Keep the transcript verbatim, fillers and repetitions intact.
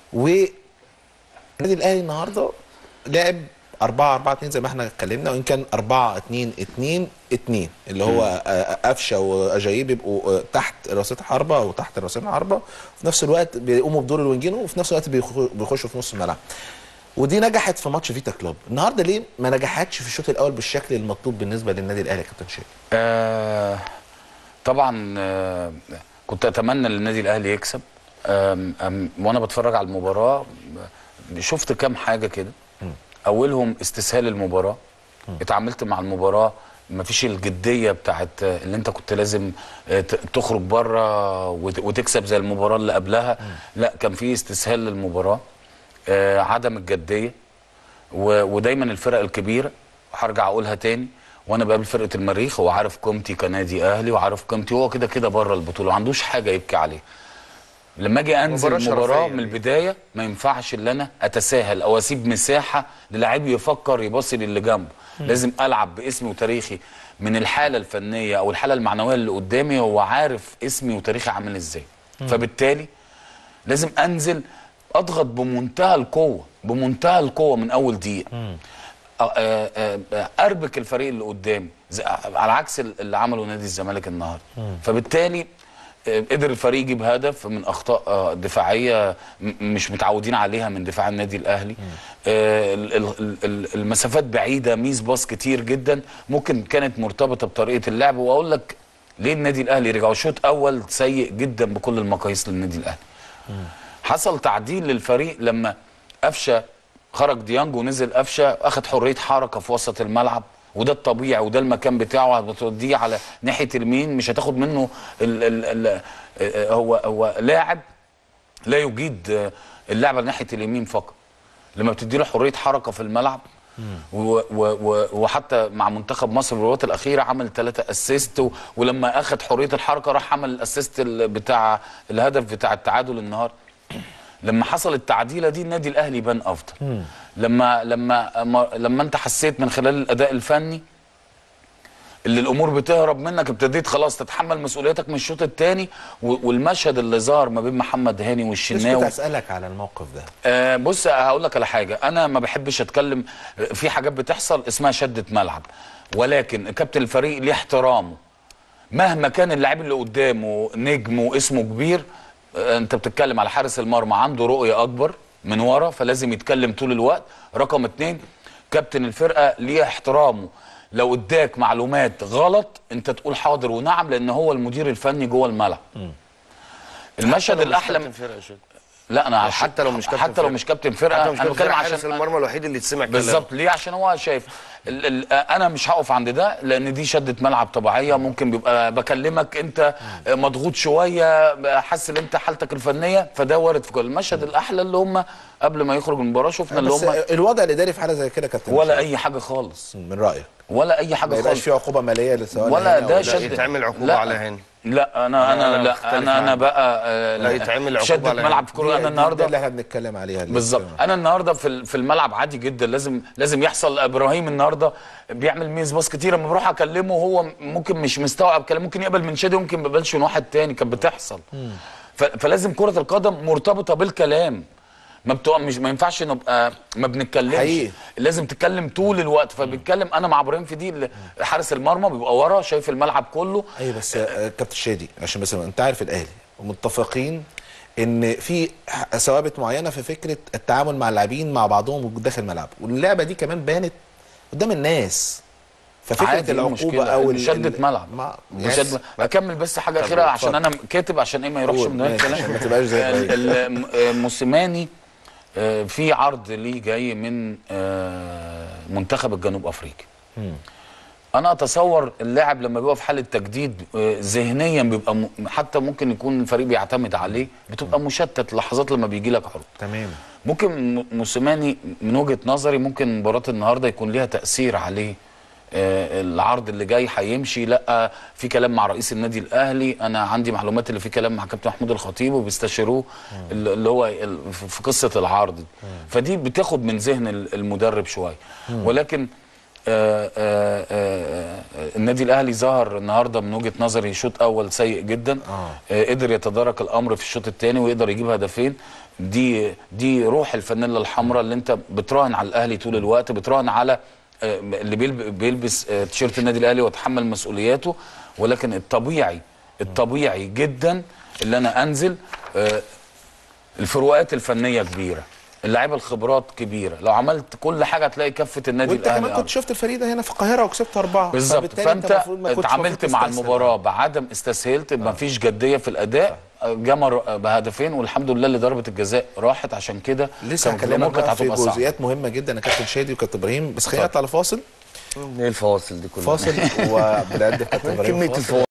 والنادي الاهلي النهارده لعب أربعة أربعة اتنين زي ما احنا اتكلمنا، وان كان أربعة اتنين اتنين اتنين اللي هو قفشه واجاييه بيبقوا تحت راسيه حربه او تحت راسين حربه، وفي نفس الوقت بيقوموا بدور الوينجين، وفي نفس الوقت بيخشوا في نص الملعب. ودي نجحت في ماتش فيتا كلوب. النهارده ليه ما نجحتش في الشوط الاول بالشكل المطلوب بالنسبه للنادي الاهلي يا كابتن شادي؟ آه طبعا آه كنت اتمنى للنادي الاهلي يكسب. آه آه وانا بتفرج على المباراه شفت كام حاجه كده. اولهم استسهال المباراه. م. اتعاملت مع المباراه مفيش الجديه بتاعت اللي انت كنت لازم تخرج بره وتكسب زي المباراه اللي قبلها. م. لا، كان في استسهال للمباراه، آه عدم الجديه. ودايما الفرق الكبيره، هرجع اقولها تاني، وانا بقابل فرقه المريخ هو عارف قيمتي كنادي اهلي وعارف قيمتي، هو كده كده بره البطوله ما عندوش حاجه يبكي عليه. لما اجي انزل المباراه من البدايه ما ينفعش ان انا اتساهل او اسيب مساحه للاعب يفكر يباصي للي جنبه. لازم العب باسمي وتاريخي من الحاله الفنيه او الحاله المعنويه اللي قدامي، هو عارف اسمي وتاريخي عامل ازاي. فبالتالي لازم انزل اضغط بمنتهى القوه بمنتهى القوه من اول دقيقه، اربك الفريق اللي قدامي على عكس اللي عمله نادي الزمالك النهارده. فبالتالي قدر الفريق يجيب هدف من اخطاء دفاعيه مش متعودين عليها من دفاع النادي الاهلي. المسافات بعيده، ميس باص كتير جدا ممكن كانت مرتبطه بطريقه اللعب. واقول لك ليه النادي الاهلي رجعوا شوط اول سيء جدا بكل المقاييس للنادي الاهلي. حصل تعديل للفريق لما قفشه خرج ديانج ونزل قفشه، اخذ حريه حركه في وسط الملعب، وده الطبيعي وده المكان بتاعه. هتوديه على ناحيه اليمين مش هتاخد منه ال ال ال هو هو لاعب لا يجيد اللعب على ناحيه اليمين فقط. لما بتدي له حريه حركه في الملعب و و وحتى مع منتخب مصر في الوقت الاخيره عمل ثلاثه اسيست، ولما اخذ حريه الحركه راح عمل الاسيست بتاع الهدف بتاع التعادل النهارده. لما حصل التعديله دي النادي الاهلي بان افضل. مم. لما لما لما انت حسيت من خلال الاداء الفني اللي الامور بتهرب منك، ابتديت خلاص تتحمل مسؤوليتك من الشوط الثاني. والمشهد اللي ظهر ما بين محمد هاني والشناوي، كنت اسالك على الموقف ده. آه بص هقول لك على حاجه، انا ما بحبش اتكلم في حاجات بتحصل اسمها شده ملعب، ولكن كابتن الفريق ليه احترامه مهما كان اللاعب اللي قدامه نجم واسمه كبير. انت بتتكلم على حارس المرمى عنده رؤيه اكبر من ورا، فلازم يتكلم طول الوقت. رقم اتنين، كابتن الفرقه ليه احترامه، لو اداك معلومات غلط انت تقول حاضر ونعم، لان هو المدير الفني جوه الملعب. المشهد الاحلى لا انا حتى لو مش كابتن حتى لو مش كابتن فرقه، انا بتكلم عشان حارس المرمى الوحيد اللي يتسمع كلامه بالظبط. ليه؟ عشان هو شايف ال ال انا مش هقف عند ده، لان دي شده ملعب طبيعيه. ممكن بيبقى بكلمك انت مضغوط شويه، حاسس ان انت حالتك الفنيه، فده وارد في كل المشهد الاحلى اللي هم قبل ما يخرج من المباراه شفنا اللي هم الوضع الاداري في حاله زي كده كابتن ولا اي حاجه خالص. من رايك ولا اي حاجه خالص؟ ما يبقاش في عقوبه ماليه لسواء ولا ده شد يتعمل عقوبه على هاني. لا انا انا, أنا لا انا انا بقى آه لا يتعمل عقوبه شدة ملعب في كوره. انا النهارده اللي احنا بنتكلم عليها بالظبط. انا النهارده في في الملعب عادي جدا، لازم لازم يحصل. ابراهيم النهارده بيعمل ميز باص كتير، لما بروح اكلمه هو ممكن مش مستوعب كلام، ممكن يقبل من شادي وممكن ما يقبلش من واحد تاني، كانت بتحصل. فلازم كره القدم مرتبطه بالكلام، ما بتبقى مش ما ينفعش نبقى ما بنتكلمش حقيقي. لازم تتكلم طول الوقت. فبيتكلم انا مع ابراهيم في دي، حارس المرمى بيبقى ورا شايف الملعب كله. ايوه بس كابتن شادي عشان بس انت عارف الاهلي ومتفقين ان في ثوابت معينه في فكره التعامل مع اللاعبين مع بعضهم داخل الملعب، واللعبه دي كمان بانت قدام الناس. ففكره العقوبه او شده ملعب مشد... اكمل بس حاجه اخيره عشان انا كاتب عشان ايه ما يروحش من الكلام. ما تبقاش زي موسيماني في عرض ليه جاي من منتخب الجنوب افريقيا. انا اتصور اللاعب لما بيبقى في حاله تجديد ذهنيا بيبقى حتى ممكن يكون الفريق بيعتمد عليه، بتبقى مشتت لحظات لما بيجي لك عرض. تمام. ممكن موسيماني من وجهه نظري ممكن مباراه النهارده يكون ليها تاثير عليه. العرض اللي جاي هيمشي، لا في كلام مع رئيس النادي الاهلي، انا عندي معلومات اللي في كلام مع كابتن محمود الخطيب وبيستشيروه اللي هو في قصه العرض. فدي بتاخد من ذهن المدرب شويه، ولكن آآ آآ آآ النادي الاهلي ظهر النهارده من وجهه نظري شوط اول سيء جدا. آه. آه قدر يتدارك الامر في الشوط الثاني ويقدر يجيب هدفين. دي دي روح الفانيلا الحمراء اللي انت بتراهن على الاهلي طول الوقت، بتراهن على آه اللي بيلبس آه تيشيرت النادي الاهلي ويتحمل مسؤولياته. ولكن الطبيعي الطبيعي جدا اللي انا انزل. آه الفروقات الفنيه كبيره، اللعيبه الخبرات كبيره، لو عملت كل حاجه هتلاقي كفه النادي وانت الاهلي. كمان كنت شفت الفريق ده هنا في القاهره وكسبت اربعه بالظبط. فانت اتعاملت مع المباراه بعدم استسهلت، ما فيش جديه في الاداء، جمر بهدفين والحمد لله اللي ضربه الجزاء راحت. عشان كده لسه هكلمك بقى في جزئيات مهمه جدا يا كابتن شادي وكابتن ابراهيم، بس خلينا نطلع لفاصل. ايه الفواصل دي كلها؟ فاصل وبنقدم كابتن ابراهيم كميه الفواصل